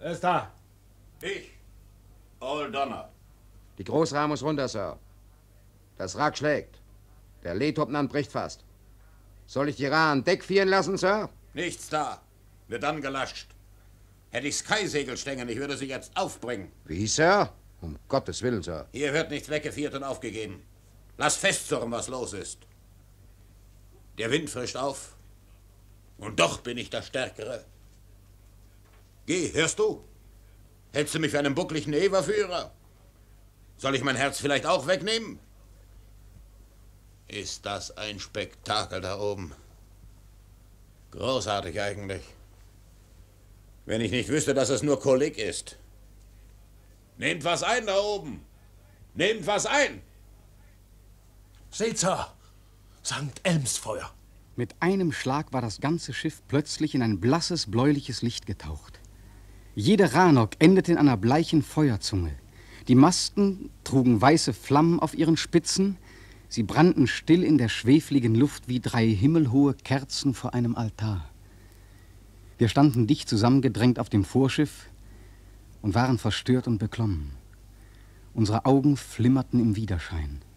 Wer ist da? Ich. Old Donner. Die Großrahmen muss runter, Sir. Das Wrack schlägt. Der Leetopnant bricht fast. Soll ich die Ra an Deck fieren lassen, Sir? Nichts da. Wird dann gelascht. Hätte ich Sky-Segel stängen, ich würde sie jetzt aufbringen. Wie, Sir? Um Gottes Willen, Sir. Hier wird nichts weggefiert und aufgegeben. Lass festzurren, was los ist. Der Wind frischt auf. Und doch bin ich der Stärkere. Geh, hörst du? Hältst du mich für einen buckligen Eberführer? Soll ich mein Herz vielleicht auch wegnehmen? Ist das ein Spektakel da oben? Großartig eigentlich. Wenn ich nicht wüsste, dass es nur Kolik ist. Nehmt was ein da oben. Nehmt was ein. Seht, Sir. St. Elmsfeuer. Mit einem Schlag war das ganze Schiff plötzlich in ein blasses, bläuliches Licht getaucht. Jede Ranok endete in einer bleichen Feuerzunge. Die Masten trugen weiße Flammen auf ihren Spitzen. Sie brannten still in der schwefligen Luft wie 3 himmelhohe Kerzen vor einem Altar. Wir standen dicht zusammengedrängt auf dem Vorschiff und waren verstört und beklommen. Unsere Augen flimmerten im Widerschein.